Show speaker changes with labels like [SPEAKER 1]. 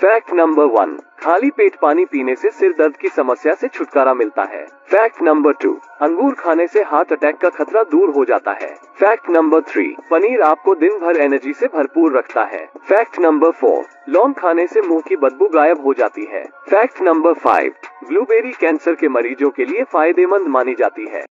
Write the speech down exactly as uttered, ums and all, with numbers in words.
[SPEAKER 1] Fact number one, खाली पेट पानी पीने से सिर दर्द की समस्या से छुटकारा मिलता है। फैक्ट नंबर टू, अंगूर खाने से हार्ट अटैक का खतरा दूर हो जाता है। फैक्ट नंबर थ्री, पनीर आपको दिन भर एनर्जी से भरपूर रखता है। फैक्ट नंबर फोर, लौंग खाने से मुंह की बदबू गायब हो जाती है। Fact number five, blueberry cancer के मरीजों के लिए फायदेमंद मानी जाती है।